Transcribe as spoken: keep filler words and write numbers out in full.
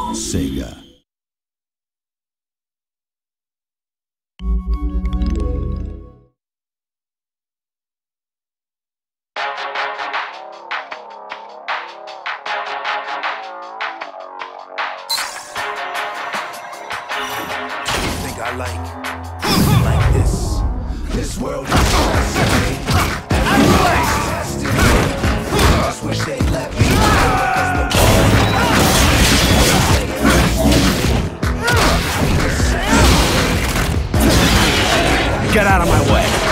Sega. Think I like, like this. This world is fascinating. Everybody's testing me. Just wish they'd let me Get out of my way.